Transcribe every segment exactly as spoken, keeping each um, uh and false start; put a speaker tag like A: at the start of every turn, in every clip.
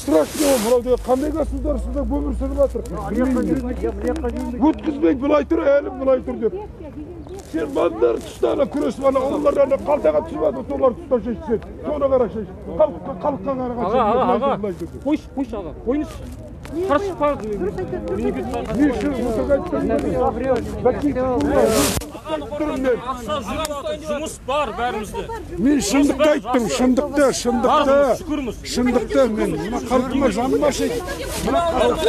A: страшно, мынау қандай государствода өмір сүріп жатыр. Өткізбей былай тұр, әлі былай тұр деп. Сен балдар тұстана күресіп, ана олардан қалтаға түсіп жатыр, солар тұста шешсен. Соны қара шеш. Халыққа қараға шеш.
B: Аға, аға, аға. Қойшы, қойшы аға. Қойыңыз. Қарсы қағыз.
A: Не үшін мұсық
B: жұмыс бар бәрімізде.
A: Мен шындықты айттым, шындықты, шындықты. Шындықты мен. Мына қалқыма жаным ашайды. Мына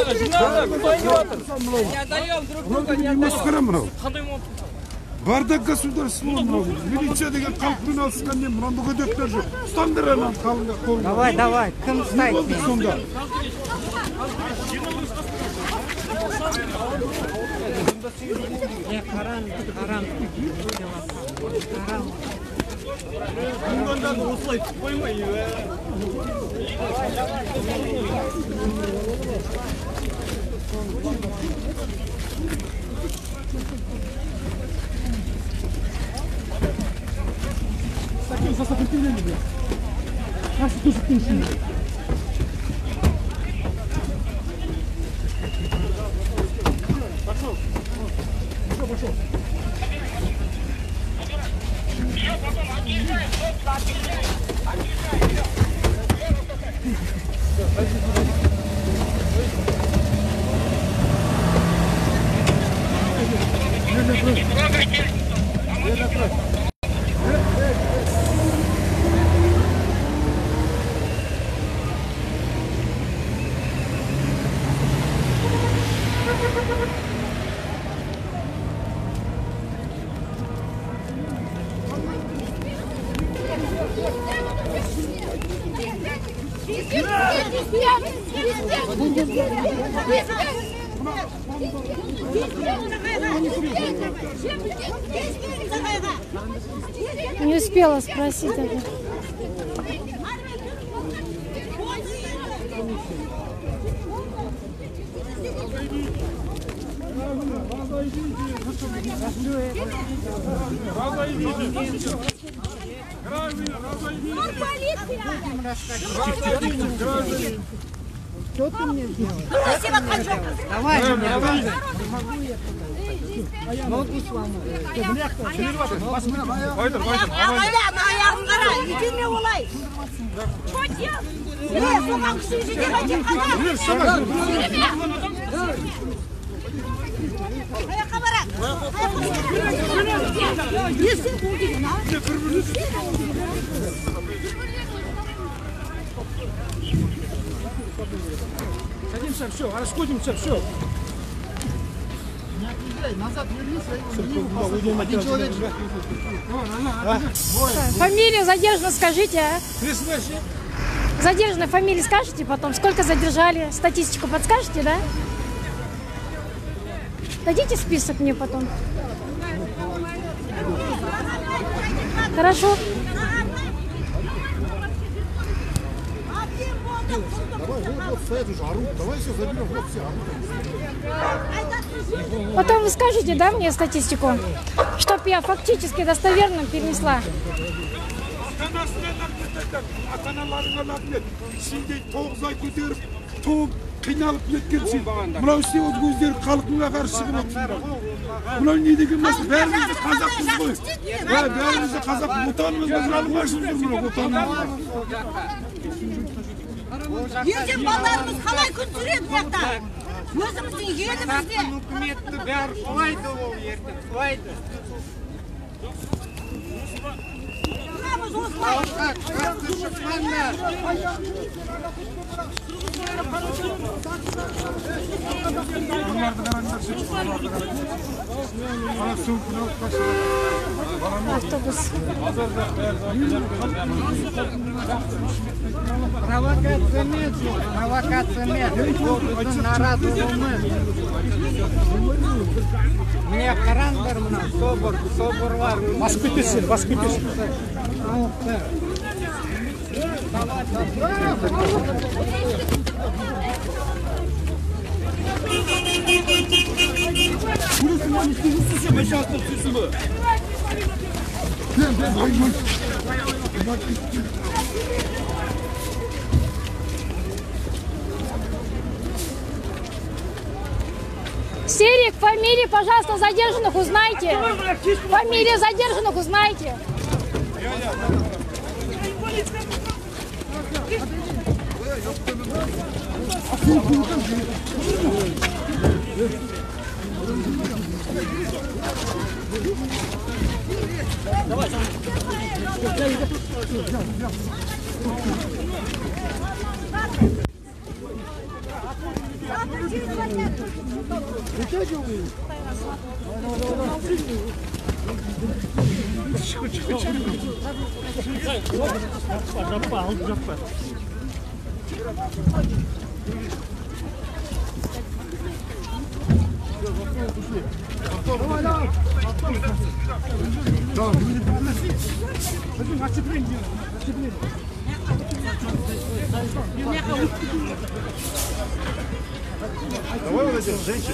A: қалқыма бардак государство мынау. Милиция деген қалқымен алысқан мен мына мүгедектер жоқ. Ұстаңдар анан қалыңға қолына.
C: Давай, давай, кім ұстайды?
A: Сонда.
C: Харам, харам. Харам.
B: Бұндан осылай қоймай.
A: Сопротивление. Наши тоже пенсии. Пошел. Пошел, пошел. Все, потом отъезжай, собственно, отъезжай. Отъезжай. Не трогайте. Не трогайте.
D: Не успела спросить это. Что ты мне сделал? Давай, давай. Могу сломать.
A: Садимся, все, расходимся, все. Назад вернись, один человек.
D: Фамилию задержанную скажите, а? Задержанную фамилию скажете потом? Сколько задержали? Статистику подскажете, да? Дадите список мне потом? Хорошо.
A: Давай, вот, вот стоят уже, орут. Давай все заберем, вот все, орут.
D: Потом вы скажете, да, мне статистику, чтоб я фактически достоверно перенесла.
A: Қиналып неткенсің. Мынау істеп өздері халқыңа қарсы шығып отырсыңдар. Мынау не деген мәселе? Бәріміз де қазақпыз ғой. Бәріміз де қазақ, отанымыз біздің алғашқы жүр мынау отанымыз.
E: Ертең балаларымыз қалай күн сүреді бұяқта? Өзіміздің елімізде.
C: Үкіметті бәрі құлайды ол ертең, құлайды.
E: Тұрамыз осылай.
C: Қарсы шыққандар.
D: Автобус.
C: Провокация нет, провокация нет. Біздің наразылығымыз. Міне қараңдар мына собор, соборлар.
A: Басып кетесің, басып кетесің.
D: Серик, фамилии, пожалуйста, задержанных узнайте. Фамилии задержанных узнайте.
A: Давай вот этих женщин.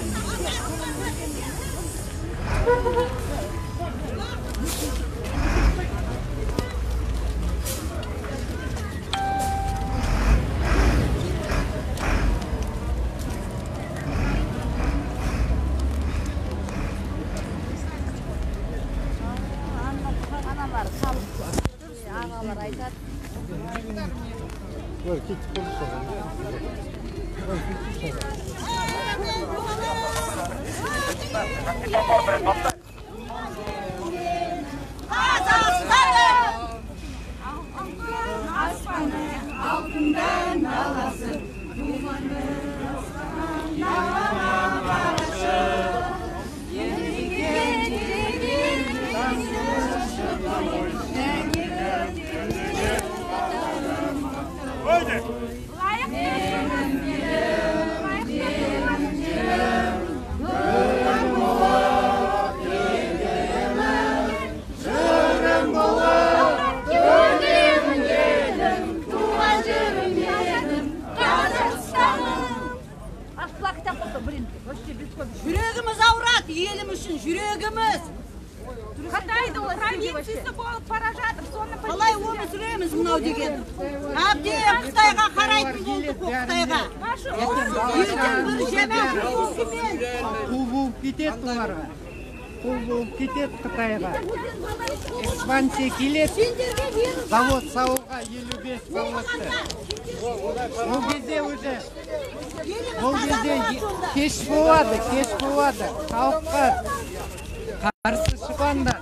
E: Жүрегіміз ауырады, еліміз үшін жүрегіміз.
F: Қытайдың провинциясы болып бара жатыр, соны
E: Қалай оны сүреміз мынау деген. Әбден Қытайға қарайтын болдық Қытайға. Ертең бір жемек өкімен.
C: Қу болып кетеді оларға. Қу болып кетеді Қытайға. Экспансия келеді. Завод салуға елу бес заводты. Ол кезде уже Ол кезде кеш болады, кеш болады. Халыққа қарсы шыққандар.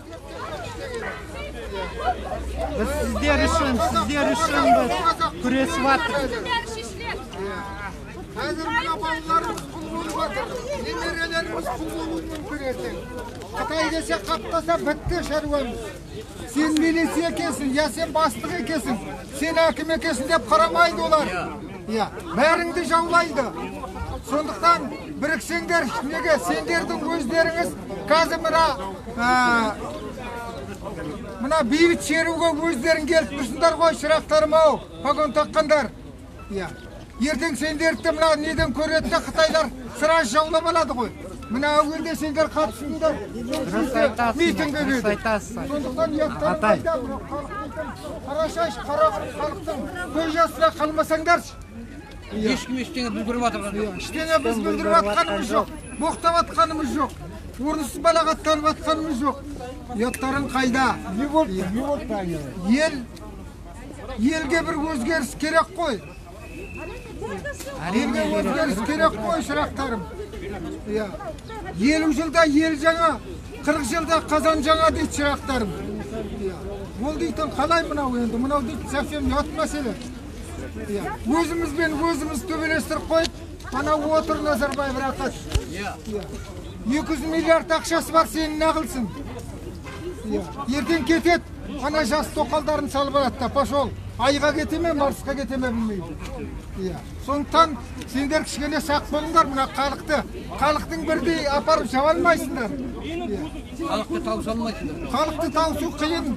C: Біз сіздер үшін, сіздер үшін біз күресіп жатырмыз.
A: Қазір мына балаларымыз құл болып жатыр. Немерелеріміз құл болуы мүмкін ертең. Қытай десе қаптаса бітті шаруамыз. Сен милиция екенсің, я сен бастық екенсің, сен әкім екенсің деп қарамайды олар. Иә, бәріңді жаулайды. Сондықтан біріксеңдер, неге сендердің өздеріңіз қазір мына мына бейбіт шеруге өздерің келіп тұрсыңдар ғой, шырақтарым ау, погон таққандар. Иә. Ертең сендерді мына неден көреді де Қытайлар сыраж жаулап алады ғой. Мына әуелде сендер қатысыңдар. Митинге келді. Сондықтан еттарың қайда қарашаш, халықтың көз жасына қалмасаңдаршы.
C: Ешкім ештеңе бүлдіріп жатыр.
A: Ештеңе біз бүлдіріп жатқанымыз жоқ. Боқтап жатқанымыз жоқ. Орынсыз балағаттанып жатқанымыз жоқ. Еттарың қайда? Не болды? Не болды? Ел елге бір өзгеріс керек қой. Елге өзгеріс керек қой, шырақтарым. Елу жылда ел жаңа, қырық жылда қазан жаңа дейді шырақтарым. Ол дейтін қалай мынау енді? Мынау дейді совсем ят мәселе. Өзімізбен өзіміз төбелестіріп қойып, ана отыр Назарбаев рақат. екі жүз миллиард ақшасы бар, сенің нағылсың. Ертең кетет, ана жас тоқалдарын салып алады, пошол. Айға кете ме, Марсқа кете ме білмейді. Сондықтан сендер кішкене сақ болыңдар мына халықты. Халықтың бірдей апарып жаба алмайсыңдар.
C: Халықты тауыса алмайсыңдар.
A: Халықты тауысу қиын.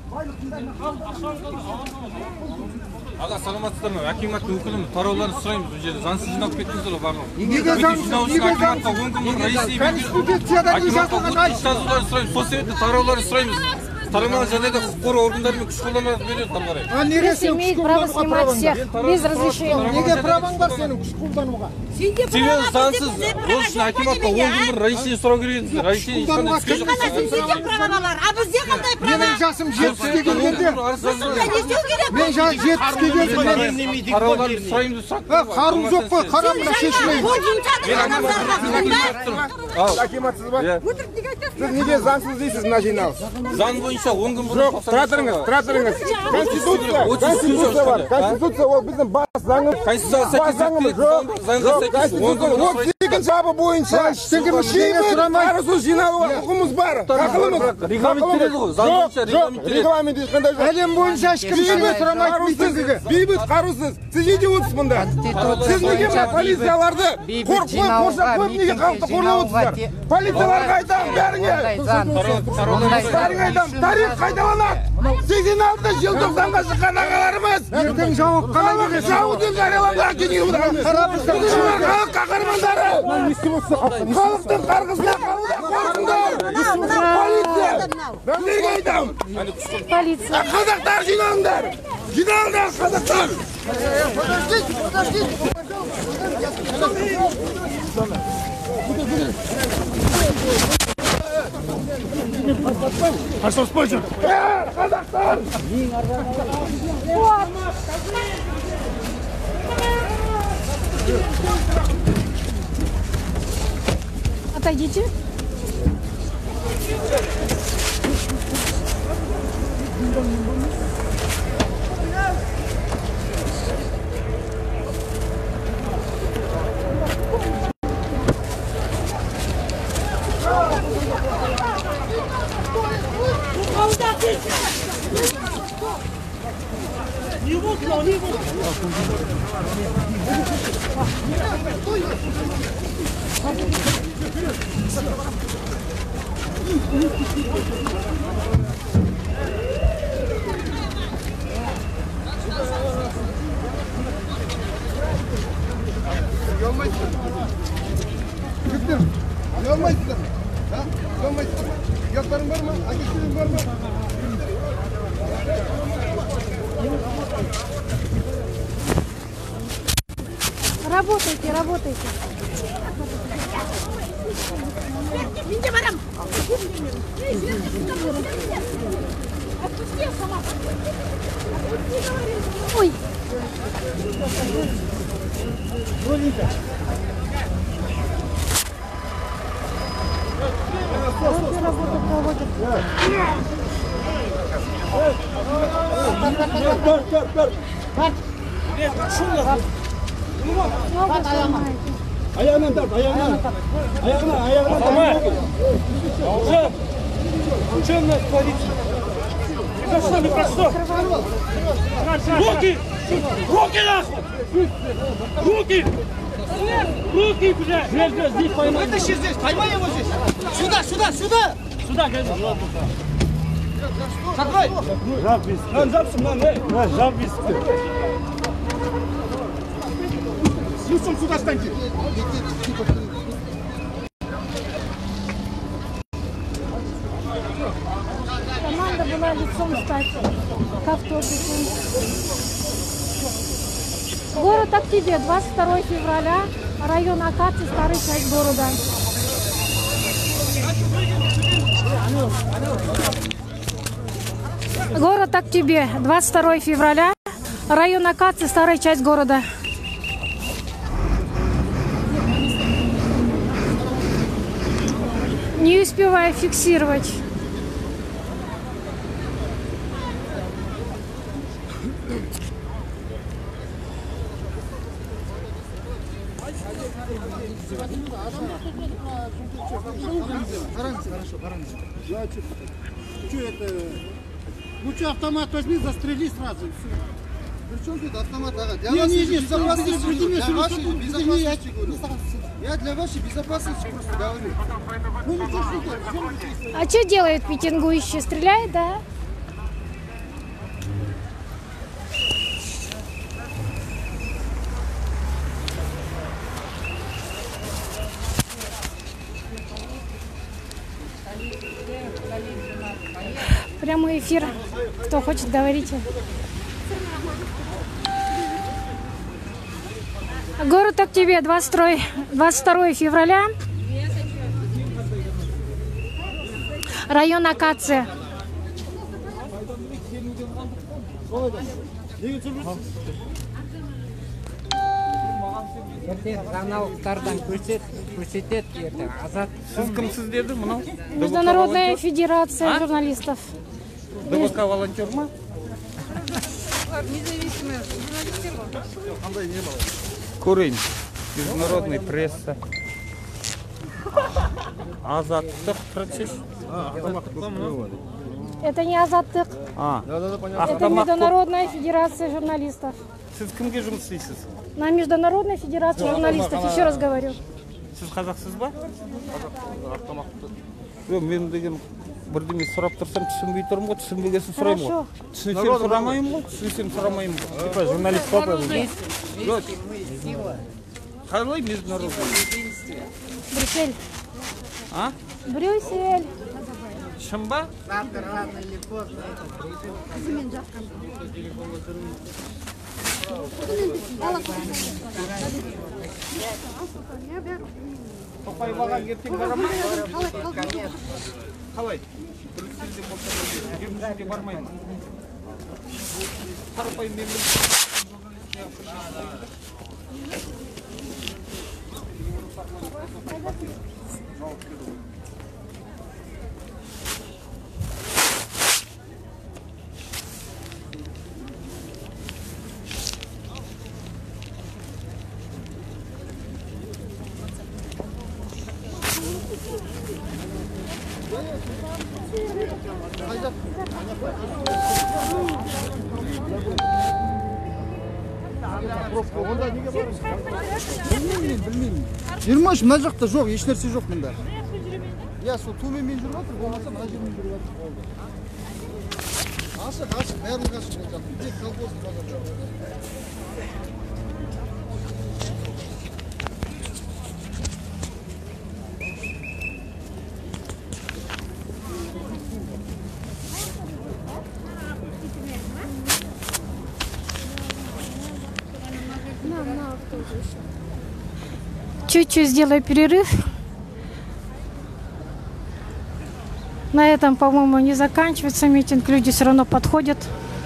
B: Аға, саламатсыздар ма? Акиматтың өкіліміз, тарауларын сұраймыз. Бұл жерде заңсыз жинап кеттіңіздер барлығы.
A: Неге заңсыз? Неге заңсыз? Конституцияда не жазылған айт.
B: Сол себепті тарауларын сұраймыз. тарамаған жағдайда құқық қорғау органдарымен күш қолданады береді қарай.
C: А неге
D: Полиция
C: сен
D: имеет
C: күш
D: право
C: қолдануға
D: снимать
C: правың
D: всех
C: бар?
D: без разрешения.
C: Неге правың бар сенің күш қолдануға?
B: Себебі заңсыз ол үшін акиматқа он күн бұрын разрешение сұрау керек еді. Разрешение ешқандай түскен жоқ.
E: Сізде права бар, а бізде қандай права?
C: Менің жасым жетпіске келгенде, мен жас жетпіске келгенде,
B: Қарауларды сұраймын деп сұрақ.
C: қару жоқ қой, қара мына шешілейін.
G: Акиматсыз ба? Сіз неге заңсыз дейсіз мына жиналыс?
B: Заң бойынша он күн бұрын.
G: Жоқ, тұра тұрыңыз, тұра тұрыңыз. Конституция, конституция бар. Конституция ол біздің бас заңымыз.
B: Конституцияға сәйкес
G: Заңымыз жоқ. Жоқ, конституция он сегізінші бабы бойынша қарусыз жиналуға құқымыз бар. Ақылымыз.
B: Регламент береді ғой. Заң бойынша регламент береді.
G: Регламент ешқандай жоқ.
C: Әлем бойынша ешкім сені сұрамайды митингіге.
G: Бейбіт қарусыз. Сіз неге отырсыз мұнда? Сіз неге мына полицияларды қорқып қойып, қоршап қойып неге халықты қорлап отырсыздар? Полицияларға айтамын бәріңе. Бәріңе айтамын. Тарих қайталанады. сексен алтыншы желтоқсанға шыққан ағаларымыз.
C: Ертең жауап қалай бересің?
G: Жауы деп жарияланған кеңес халық қаһармандары. Халықтың қарғысына қалудан қорқыңдар. Полиция. Неге айтамын?
D: Полиция.
G: Қазақтар жиналыңдар. Жиналыңдар қазақтар.
A: Арсаспойшы.
G: Қазақтар.
D: Отойдите.
G: Yormayın. Ha? Yormayın. Yaklarım var mı? Akışlarım var mı?
D: Работайте, работайте. Ой. Работу проводят.
A: Ayağından tart, ayağından. Ayağına, ayağına. Tamam. Уже. Учем нас полиция. За что, не про что? Руки! Руки нахуй! Руки! Руки, блядь! Блядь, здесь поймай. Вытащи здесь, поймай его здесь. Сюда, сюда, сюда! Сюда, гайда. Закрой! Жаб виски. Lan жабсın lan, ey. Ha, жаб виски. Лицом сюда встаньте.
D: Команда была лицом стать к автобусу. Город Актебе, двадцать второе февраля, район Акации, старая часть города. Город Актебе, двадцать второе февраля, район Акации, старая часть города. Не успеваю фиксировать.
C: Хорошо, хорошо. Что это? Ну что, автомат возьми, застрели сразу.
G: При чем тут автомат? Для
C: Не,
G: вашей
C: не, не,
G: безопасности.
C: подожди, подожди,
G: Для вашей
C: подожди,
G: безопасности
C: подожди,
G: говорю. Я для вашей безопасности просто говорю.
C: Ну, ну, что, что,
D: А что делают митингующие? Стреляют, да? Прямой эфир. Кто хочет, говорите. Город Актебе, двадцать второе февраля. Район Акация.
H: Жаңалықтардан көрсетеді ертең. Азат.
B: Сіз кімсіз деді мынау?
D: Международная федерация журналистов.
B: ДВК волонтер ма?
F: Независимые журналисты.
B: Көрейін. Международный пресса. Азаттық процесс.
D: Это не Азаттык.
B: А,
D: Это Международная федерация журналистов.
B: Сіз кімге жұмыс істейсіз?
D: На Международной федерации журналистов. Еще раз говорю.
B: Сіз қазақсыз ба? Жоқ, мен деген бірдеме сұрап тұрсам түсінбей тұрмын ғой, түсінбегесін сұраймын ғой. Түсінсем сұрамаймын ғой, түсінсем сұрамаймын ғой. Типа журналист попробуй. Қалай международный?
D: Брюссель.
B: А?
D: Брюссель.
B: Шын ба?
H: Рано или поздно
B: Тоқай баған ертең бара ма? Қалай? Брюссельде болса, Брюссельде бармаймын. Қарапайым мемлекет.
C: жиырма үш мына жақта жоқ, еш нәрсе жоқ мұнда. Я сол төменмен жүріп жатыр, болмаса мына жермен жүріп жатыр. Ашық, ашық, бәрін ашық жатыр. Тек колхоз базар жоқ.
D: Чуть-чуть сделаю перерыв. На этом, по-моему, не заканчивается митинг. Люди все равно подходят.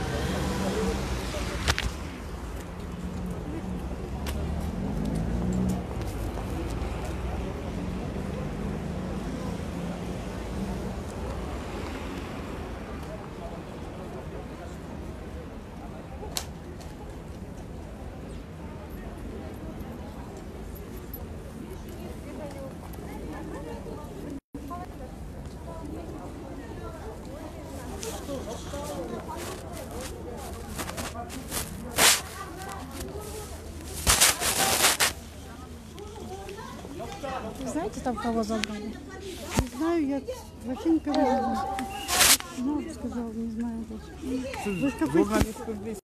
D: Знаете, там кого забрали?
C: Не знаю, я вообще никого не знаю. Ну, сказал, не знаю. Вы в кафе